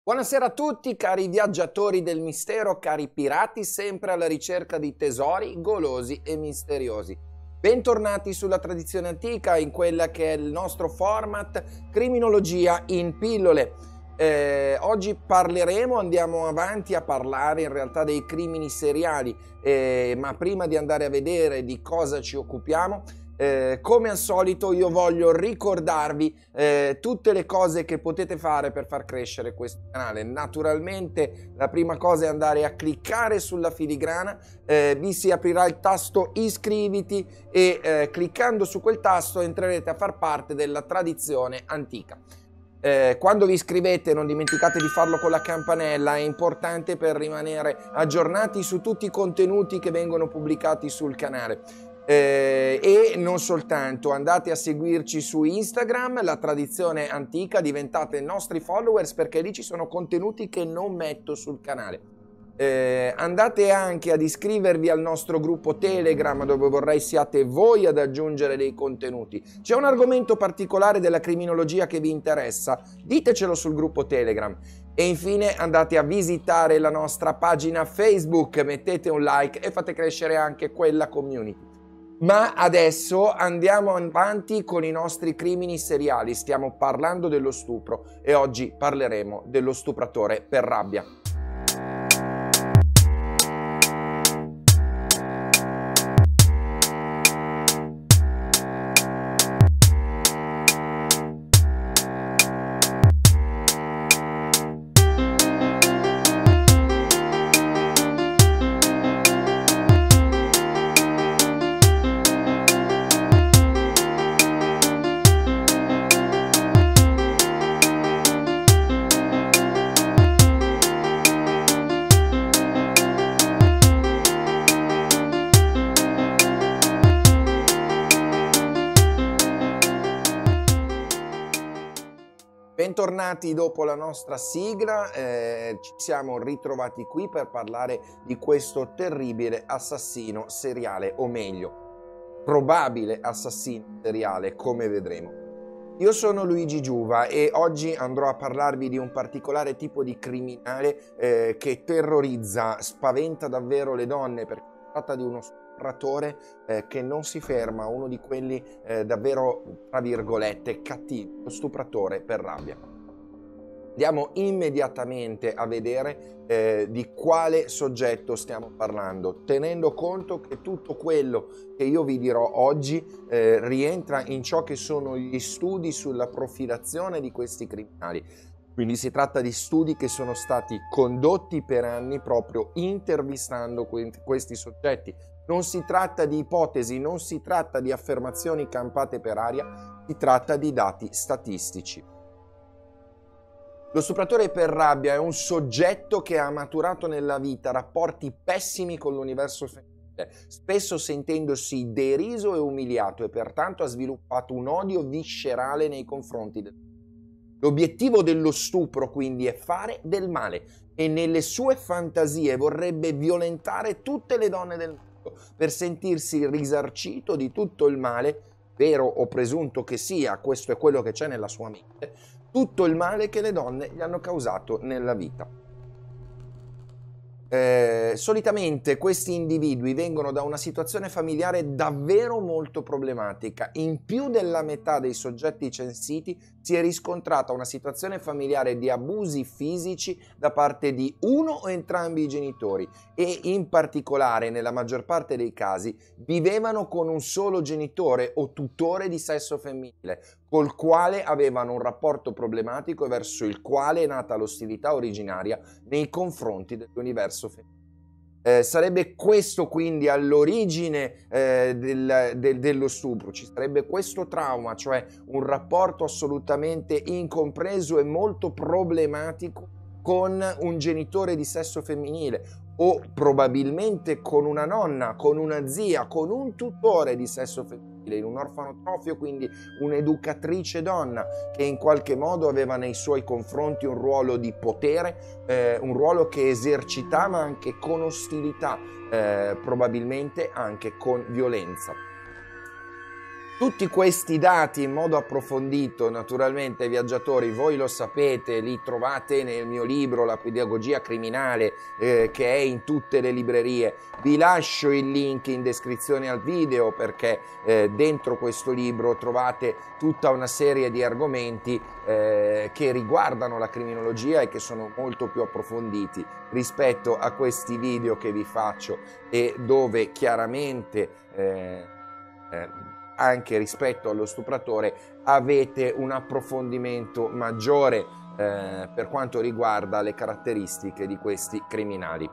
Buonasera a tutti, cari viaggiatori del mistero, cari pirati sempre alla ricerca di tesori golosi e misteriosi. Bentornati sulla tradizione antica in quella che è il nostro format Criminologia in pillole. Oggi andiamo avanti a parlare in realtà dei crimini seriali, ma prima di andare a vedere di cosa ci occupiamo, come al solito io voglio ricordarvi tutte le cose che potete fare per far crescere questo canale. Naturalmente la prima cosa è andare a cliccare sulla filigrana, vi si aprirà il tasto iscriviti e cliccando su quel tasto entrerete a far parte della tradizione antica. Quando vi iscrivete non dimenticate di farlo con la campanella, è importante per rimanere aggiornati su tutti i contenuti che vengono pubblicati sul canale. E non soltanto, andate a seguirci su Instagram, la tradizione antica, diventate nostri followers perché lì ci sono contenuti che non metto sul canale. Andate anche ad iscrivervi al nostro gruppo Telegram dove vorrei siate voi ad aggiungere dei contenuti. C'è un argomento particolare della criminologia che vi interessa? Ditecelo sul gruppo Telegram. E infine andate a visitare la nostra pagina Facebook, mettete un like e fate crescere anche quella community. Ma adesso andiamo avanti con i nostri crimini seriali, stiamo parlando dello stupro e oggi parleremo dello stupratore per rabbia. Bentornati dopo la nostra sigla, ci siamo ritrovati qui per parlare di questo terribile assassino seriale, o meglio, probabile assassino seriale, come vedremo. Io sono Luigi Giuva e oggi andrò a parlarvi di un particolare tipo di criminale che terrorizza, spaventa davvero le donne, perché si tratta di uno stupratore che non si ferma, uno di quelli davvero, tra virgolette, cattivi, lo stupratore per rabbia. Andiamo immediatamente a vedere di quale soggetto stiamo parlando, tenendo conto che tutto quello che io vi dirò oggi rientra in ciò che sono gli studi sulla profilazione di questi criminali. Quindi si tratta di studi che sono stati condotti per anni proprio intervistando questi soggetti. Non si tratta di ipotesi, non si tratta di affermazioni campate per aria, si tratta di dati statistici. Lo stupratore per rabbia è un soggetto che ha maturato nella vita rapporti pessimi con l'universo femminile, spesso sentendosi deriso e umiliato e pertanto ha sviluppato un odio viscerale nei confronti del mondo. L'obiettivo dello stupro quindi è fare del male e nelle sue fantasie vorrebbe violentare tutte le donne del mondo per sentirsi risarcito di tutto il male, vero o presunto che sia, questo è quello che c'è nella sua mente, tutto il male che le donne gli hanno causato nella vita. Solitamente questi individui vengono da una situazione familiare davvero molto problematica. In più della metà dei soggetti censiti si è riscontrata una situazione familiare di abusi fisici da parte di uno o entrambi i genitori e in particolare nella maggior parte dei casi vivevano con un solo genitore o tutore di sesso femminile, col quale avevano un rapporto problematico e verso il quale è nata l'ostilità originaria nei confronti dell'universo femminile. Sarebbe questo quindi all'origine dello stupro, ci sarebbe questo trauma, cioè un rapporto assolutamente incompreso e molto problematico con un genitore di sesso femminile o probabilmente con una nonna, con una zia, con un tutore di sesso femminile, in un orfanotrofio, quindi un'educatrice donna che in qualche modo aveva nei suoi confronti un ruolo di potere, un ruolo che esercitava anche con ostilità, probabilmente anche con violenza. Tutti questi dati in modo approfondito, naturalmente, viaggiatori, voi lo sapete, li trovate nel mio libro La pedagogia criminale, che è in tutte le librerie. Vi lascio il link in descrizione al video perché dentro questo libro trovate tutta una serie di argomenti che riguardano la criminologia e che sono molto più approfonditi rispetto a questi video che vi faccio e dove chiaramente anche rispetto allo stupratore avete un approfondimento maggiore per quanto riguarda le caratteristiche di questi criminali.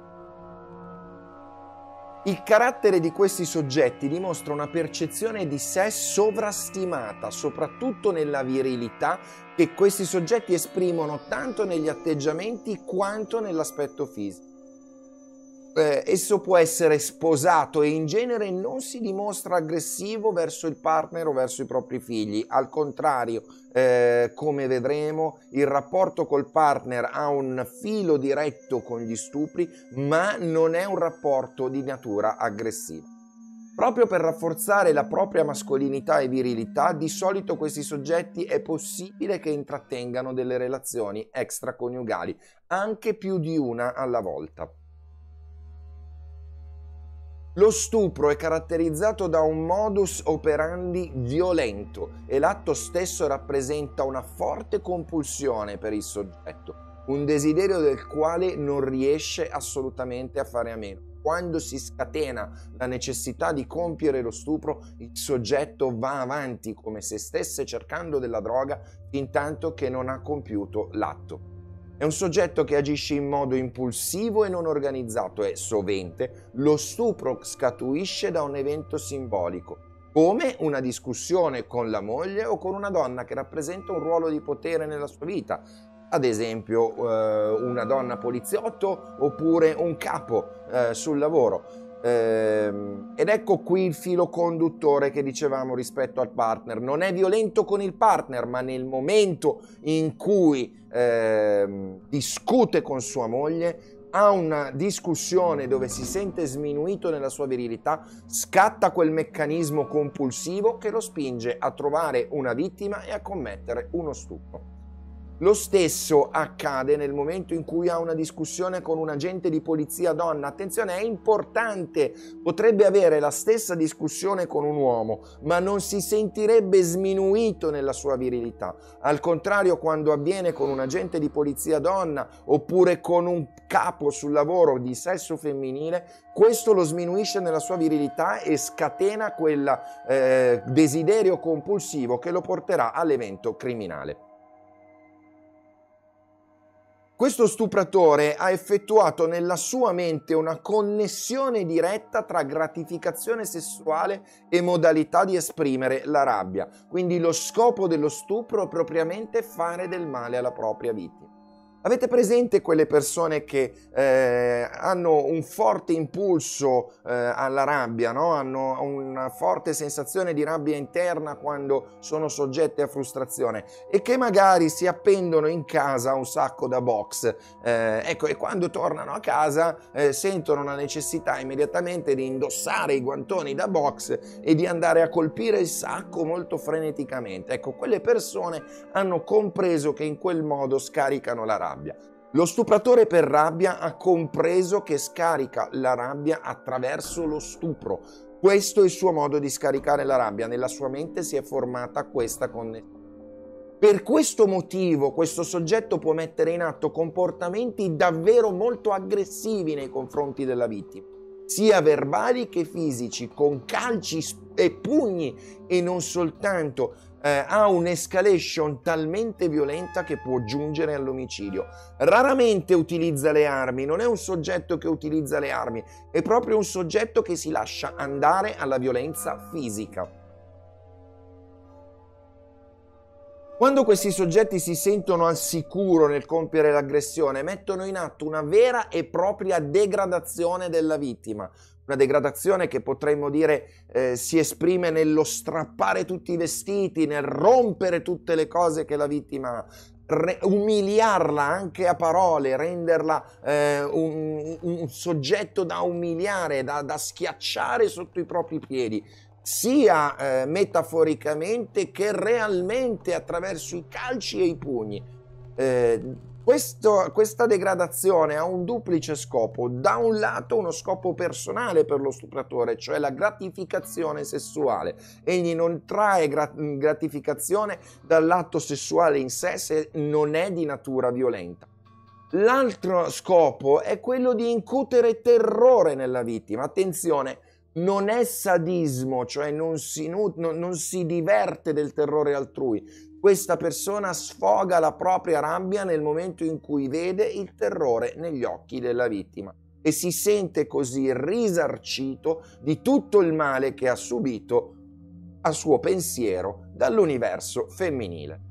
Il carattere di questi soggetti dimostra una percezione di sé sovrastimata, soprattutto nella virilità che questi soggetti esprimono tanto negli atteggiamenti quanto nell'aspetto fisico. Esso può essere sposato e in genere non si dimostra aggressivo verso il partner o verso i propri figli. Al contrario, come vedremo, il rapporto col partner ha un filo diretto con gli stupri, ma non è un rapporto di natura aggressiva. Proprio per rafforzare la propria mascolinità e virilità, di solito questi soggetti è possibile che intrattengano delle relazioni extraconiugali, anche più di una alla volta. Lo stupro è caratterizzato da un modus operandi violento e l'atto stesso rappresenta una forte compulsione per il soggetto, un desiderio del quale non riesce assolutamente a fare a meno. Quando si scatena la necessità di compiere lo stupro, il soggetto va avanti come se stesse cercando della droga fintanto che non ha compiuto l'atto. È un soggetto che agisce in modo impulsivo e non organizzato e, sovente, lo stupro scaturisce da un evento simbolico, come una discussione con la moglie o con una donna che rappresenta un ruolo di potere nella sua vita, ad esempio una donna poliziotto oppure un capo sul lavoro. Ed ecco qui il filo conduttore che dicevamo rispetto al partner. Non è violento con il partner, ma nel momento in cui discute con sua moglie, ha una discussione dove si sente sminuito nella sua virilità, scatta quel meccanismo compulsivo che lo spinge a trovare una vittima e a commettere uno stupro. Lo stesso accade nel momento in cui ha una discussione con un agente di polizia donna. Attenzione, è importante, potrebbe avere la stessa discussione con un uomo, ma non si sentirebbe sminuito nella sua virilità. Al contrario, quando avviene con un agente di polizia donna oppure con un capo sul lavoro di sesso femminile, questo lo sminuisce nella sua virilità e scatena quel desiderio compulsivo che lo porterà all'evento criminale. Questo stupratore ha effettuato nella sua mente una connessione diretta tra gratificazione sessuale e modalità di esprimere la rabbia. Quindi lo scopo dello stupro è propriamente fare del male alla propria vittima. Avete presente quelle persone che hanno un forte impulso alla rabbia, no? Hanno una forte sensazione di rabbia interna quando sono soggette a frustrazione e che magari si appendono in casa un sacco da box, ecco, e quando tornano a casa sentono la necessità immediatamente di indossare i guantoni da box e di andare a colpire il sacco molto freneticamente. Ecco, quelle persone hanno compreso che in quel modo scaricano la rabbia. Lo stupratore per rabbia ha compreso che scarica la rabbia attraverso lo stupro. Questo è il suo modo di scaricare la rabbia. Nella sua mente si è formata questa connessione. Per questo motivo questo soggetto può mettere in atto comportamenti davvero molto aggressivi nei confronti della vittima, sia verbali che fisici, con calci e pugni e non soltanto. Ha un'escalation talmente violenta che può giungere all'omicidio. Raramente utilizza le armi, non è un soggetto che utilizza le armi, è proprio un soggetto che si lascia andare alla violenza fisica. Quando questi soggetti si sentono al sicuro nel compiere l'aggressione, mettono in atto una vera e propria degradazione della vittima. Una degradazione che potremmo dire si esprime nello strappare tutti i vestiti, nel rompere tutte le cose che la vittima ha, umiliarla anche a parole, renderla un soggetto da umiliare, da schiacciare sotto i propri piedi. sia metaforicamente che realmente attraverso i calci e i pugni. Questa degradazione ha un duplice scopo: da un lato uno scopo personale per lo stupratore, cioè la gratificazione sessuale. Egli non trae gratificazione dall'atto sessuale in sé se non è di natura violenta. L'altro scopo è quello di incutere terrore nella vittima. Attenzione, non è sadismo, cioè non si diverte del terrore altrui. Questa persona sfoga la propria rabbia nel momento in cui vede il terrore negli occhi della vittima e si sente così risarcito di tutto il male che ha subito a suo pensiero dall'universo femminile.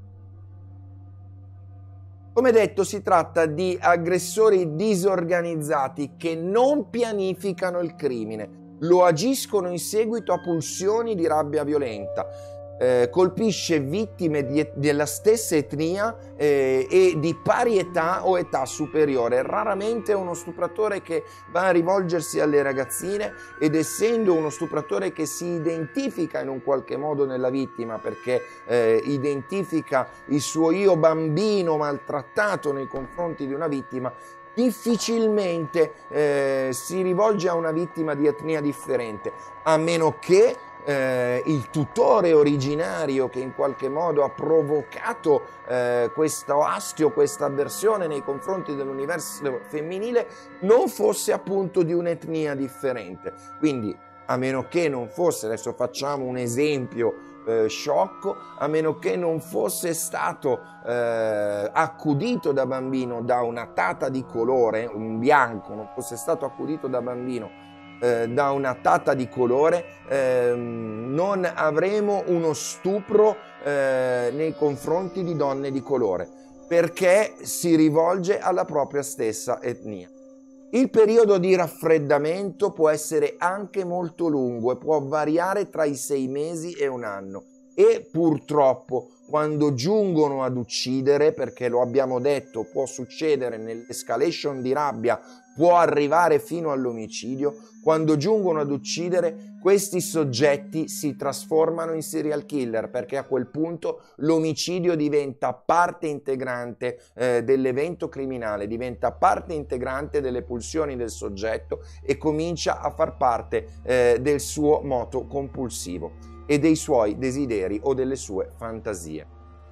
Come detto, si tratta di aggressori disorganizzati che non pianificano il crimine, lo agiscono in seguito a pulsioni di rabbia violenta. Colpisce vittime della stessa etnia e di pari età o età superiore. Raramente è uno stupratore che va a rivolgersi alle ragazzine, ed essendo uno stupratore che si identifica in un qualche modo nella vittima, perché identifica il suo io bambino maltrattato nei confronti di una vittima, difficilmente si rivolge a una vittima di etnia differente, a meno che il tutore originario che in qualche modo ha provocato questo astio, questa avversione nei confronti dell'universo femminile non fosse appunto di un'etnia differente. Quindi, a meno che non fosse, adesso facciamo un esempio sciocco, a meno che non fosse stato accudito da bambino da una tata di colore, un bianco, non fosse stato accudito da bambino da una tata di colore, non avremo uno stupro nei confronti di donne di colore, perché si rivolge alla propria stessa etnia. Il periodo di raffreddamento può essere anche molto lungo e può variare tra i 6 mesi e un anno, e purtroppo quando giungono ad uccidere, perché lo abbiamo detto, può succedere nell'escalation di rabbia, può arrivare fino all'omicidio, quando giungono ad uccidere questi soggetti si trasformano in serial killer, perché a quel punto l'omicidio diventa parte integrante dell'evento criminale, diventa parte integrante delle pulsioni del soggetto e comincia a far parte del suo moto compulsivo e dei suoi desideri o delle sue fantasie.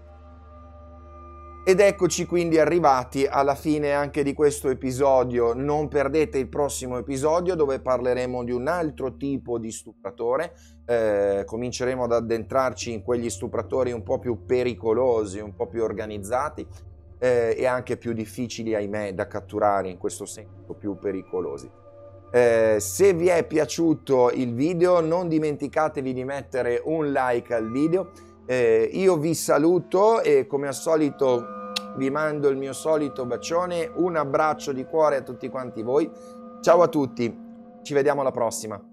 Ed eccoci quindi arrivati alla fine anche di questo episodio. Non perdete il prossimo episodio, dove parleremo di un altro tipo di stupratore. Cominceremo ad addentrarci in quegli stupratori un po' più pericolosi, un po' più organizzati e anche più difficili, ahimè, da catturare, in questo senso più pericolosi. Se vi è piaciuto il video, non dimenticatevi di mettere un like al video. Io vi saluto e come al solito vi mando il mio solito bacione, un abbraccio di cuore a tutti quanti voi. Ciao a tutti, ci vediamo alla prossima.